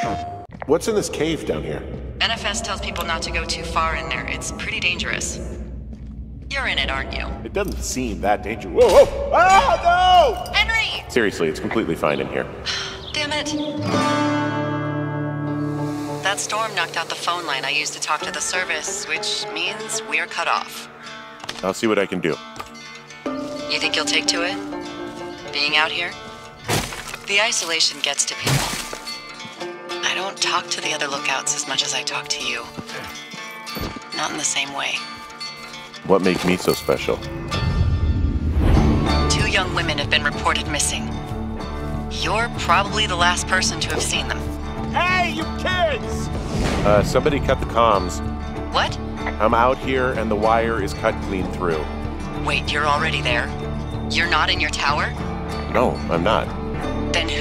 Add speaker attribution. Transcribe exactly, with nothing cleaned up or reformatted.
Speaker 1: What's in this cave down here?
Speaker 2: N F S tells people not to go too far in there. It's pretty dangerous. You're in it, aren't you?
Speaker 1: It doesn't seem that dangerous. Whoa, whoa! Ah, no!
Speaker 2: Henry!
Speaker 1: Seriously, it's completely fine in here.
Speaker 2: Damn it. That storm knocked out the phone line I used to talk to the service, which means we're cut off.
Speaker 1: I'll see what I can do.
Speaker 2: You think you'll take to it? Being out here? The isolation gets to people. I don't talk to the other lookouts as much as I talk to you. Not in the same way.
Speaker 1: What makes me so special?
Speaker 2: Two young women have been reported missing. You're probably the last person to have seen them.
Speaker 1: Hey, you kids! Uh, somebody cut the comms.
Speaker 2: What?
Speaker 1: I'm out here and the wire is cut clean through.
Speaker 2: Wait, you're already there? You're not in your tower?
Speaker 1: No, I'm not.
Speaker 2: Then